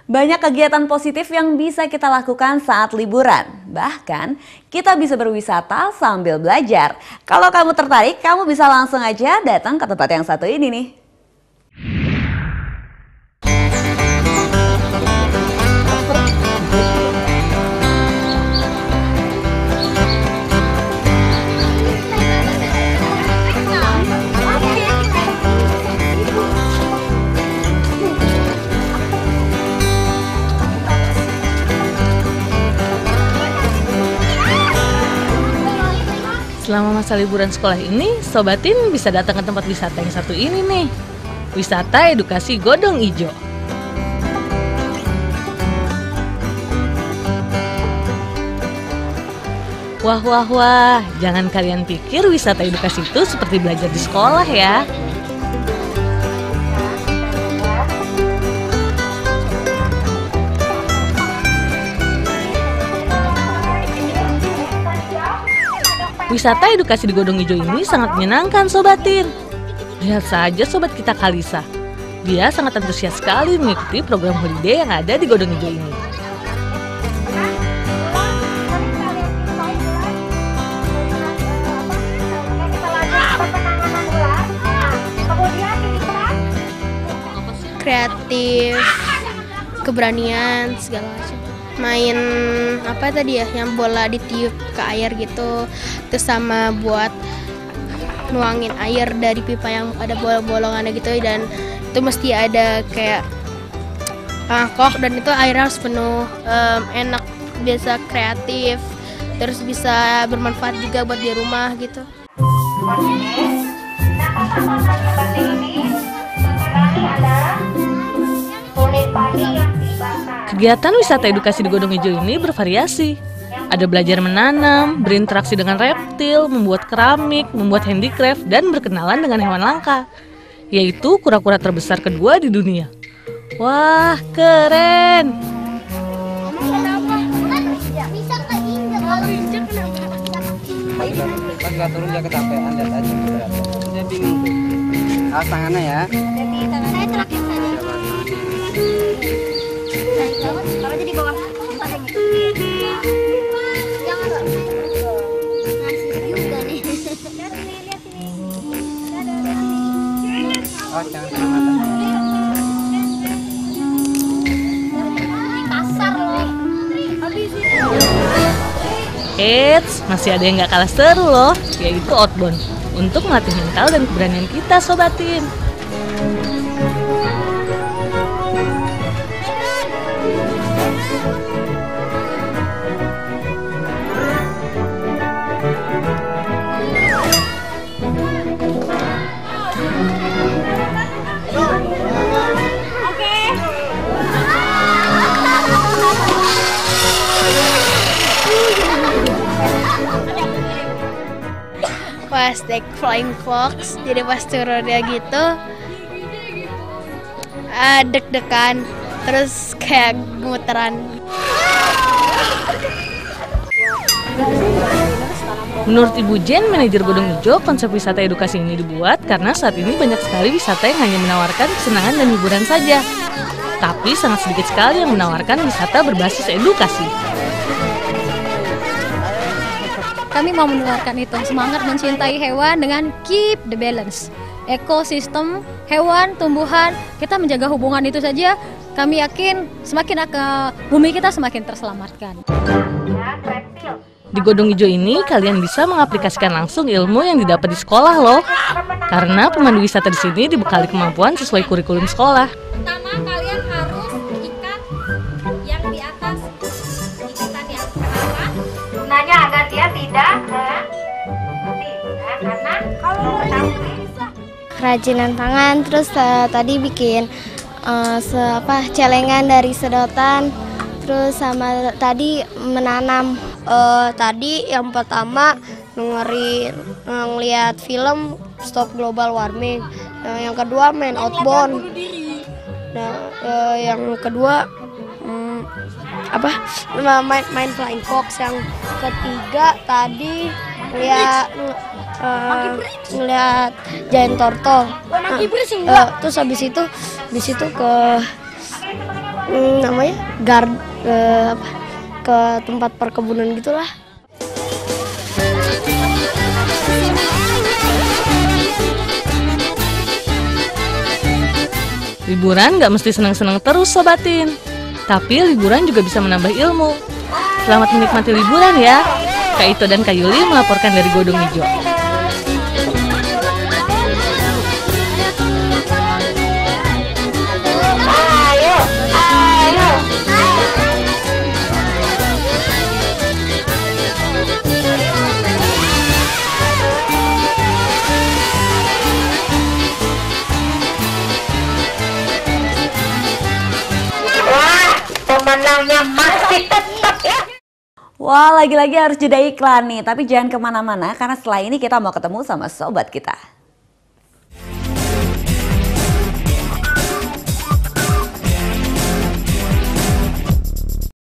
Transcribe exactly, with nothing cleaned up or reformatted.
Banyak kegiatan positif yang bisa kita lakukan saat liburan. Bahkan, kita bisa berwisata sambil belajar. Kalau kamu tertarik, kamu bisa langsung aja datang ke tempat yang satu ini nih. Selama masa liburan sekolah ini, Sobatin bisa datang ke tempat wisata yang satu ini nih. Wisata Edukasi Godong Ijo. Wah, wah, wah, jangan kalian pikir wisata edukasi itu seperti belajar di sekolah ya. Wisata edukasi di Godong Ijo ini sangat menyenangkan, Sobatin. Lihat saja sobat kita Kalisa. Dia sangat antusias sekali mengikuti program holiday yang ada di Godong Ijo ini. Kreatif, keberanian, segala macam. Main apa tadi ya, yang bola ditiup ke air gitu, terus sama buat nuangin air dari pipa yang ada bolong-bolongannya gitu, dan itu mesti ada kayak mangkok dan itu airnya harus penuh. Um, enak, biasa kreatif, terus bisa bermanfaat juga buat di rumah gitu. Kegiatan wisata edukasi di Godong Ijo ini bervariasi. Ada belajar menanam, berinteraksi dengan reptil, membuat keramik, membuat handicraft, dan berkenalan dengan hewan langka, yaitu kura-kura terbesar kedua di dunia. Wah, keren! Pas nggak turun dia kecapean, lihat aja. Dia bingung tuh. Awas tangannya ya. Saya terakhir saja. Taruh aja di bawah. Jangan dong. Ngasih juga nih. Oh, jangan kena mata. Kasar loh. Eits, masih ada yang nggak kalah seru loh, yaitu outbound, untuk melatih mental dan keberanian kita, Sobatin. Pas naik flying fox, jadi pas turunnya gitu uh, deg-degan, terus kayak gemeteran. Menurut Ibu Jen, manajer Godong Ijo, konsep wisata edukasi ini dibuat karena saat ini banyak sekali wisata yang hanya menawarkan kesenangan dan hiburan saja. Tapi sangat sedikit sekali yang menawarkan wisata berbasis edukasi. Kami mau menularkan itu, semangat mencintai hewan dengan keep the balance. Ekosistem, hewan, tumbuhan, kita menjaga hubungan itu saja, kami yakin semakin akan bumi kita semakin terselamatkan. Di Godong Ijo ini, kalian bisa mengaplikasikan langsung ilmu yang didapat di sekolah loh. Karena pemandu wisata di sini dibekali kemampuan sesuai kurikulum sekolah. Pertama, kalian harus ikat yang di atas ikatannya. Kenapa? Gunanya agar dia tidak tidak karena kalau Kerajinan tangan, terus uh, tadi bikin uh, se apa celengan dari sedotan, terus sama tadi menanam. Uh, tadi yang pertama dengerin, ngeliat film Stop Global Warming. Uh, yang kedua main outbound. Nah, uh, yang kedua um, apa main main flying fox. Yang ketiga tadi ngeliat uh, ngeliat giant turtle. Uh, uh, terus habis itu habis itu ke hmm, namanya gard eh, apa ke tempat perkebunan gitulah. Liburan nggak mesti senang-senang terus sobatin, tapi liburan juga bisa menambah ilmu. Selamat menikmati liburan ya. Kak Ito dan Kak Yuli melaporkan dari Godong Ijo. Pemenangnya masih tetap ya. Wah, lagi-lagi harus jeda iklan nih. Tapi jangan kemana-mana karena setelah ini kita mau ketemu sama sobat kita.